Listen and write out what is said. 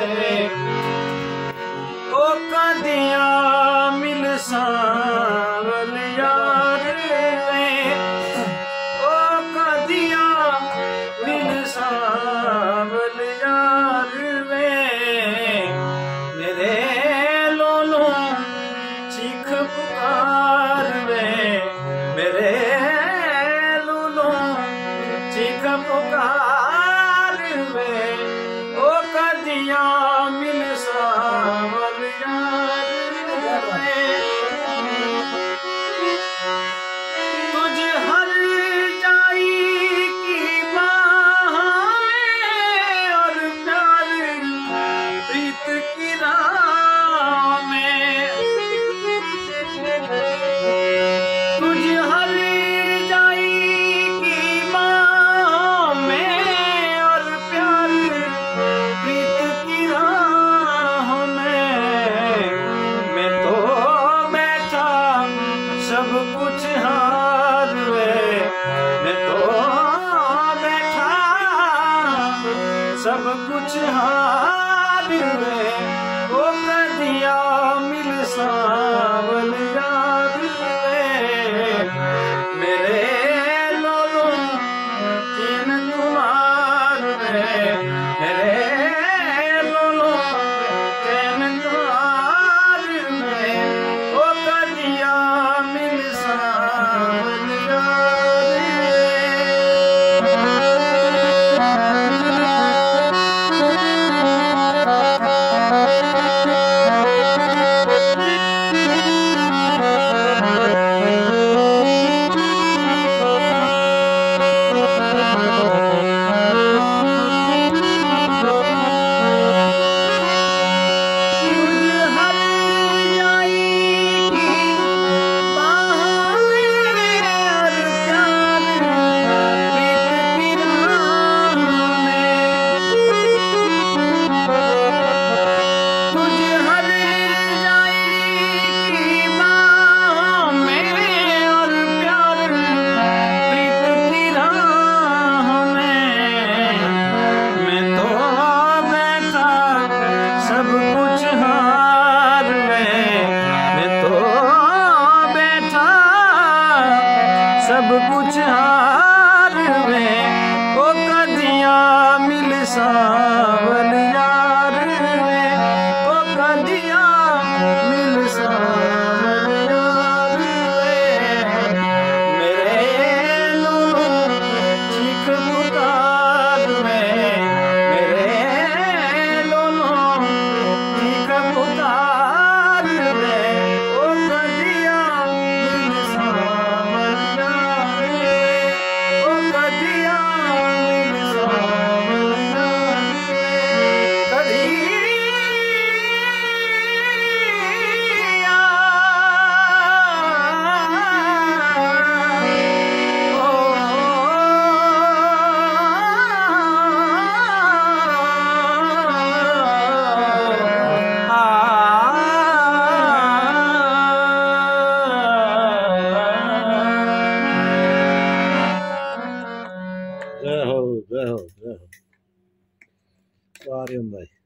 ओ कदियां मिल सावल यार वे, ओ कदियां मिल सावल यार वे, मेरे लोलो चीख पुकार वे, मेरे लोलो चीख पुकार वे, ओ कदियां मिल सावल यार वे। तुझ हर जाई की बाह में और प्यार प्रीत की राह में, तुझ हर जाई की बाह में और प्यार प्रीत की राह में, मैं तो बैठा सब कुछ हार वे, मैं तो बैठा सब कुछ हार वे, ओ कदियां मिल सावल यार वे, मेरे लोलो चीन तुम्हार वे, मेरे लोलो चैन तुम्हार वे, ओ कदियां मिल सावल यार सब कुछ हार वे, ओ कदियां मिल सावल यार वे, ओ कदियां मिल सावल यार वे, मेरे लोलो चीख पुकार वे, मेरे लोलो चीख पुकार वे, ओ कदियां मिल सावल जय हो जय हो जय हो। वाह भाई।